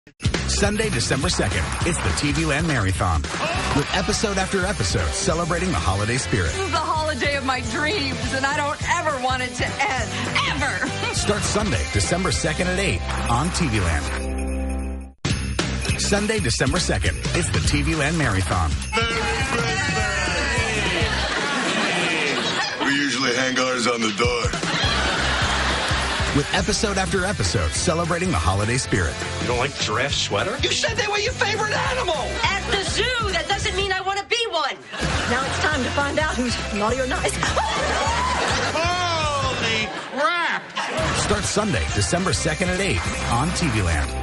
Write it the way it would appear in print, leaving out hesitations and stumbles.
Sunday, December 2nd, it's the TV Land Merrython. With episode after episode celebrating the holiday spirit. This is the holiday of my dreams, and I don't ever want it to end. Ever! Starts Sunday, December 2nd at 8 on TV Land. Sunday, December 2nd, it's the TV Land Merrython. We usually hang ours on the door. With episode after episode celebrating the holiday spirit. You don't like giraffe sweater? You said they were your favorite animal! At the zoo, that doesn't mean I want to be one. Now it's time to find out who's naughty or nice. Holy crap! Starts Sunday, December 2nd at 8 on TV Land.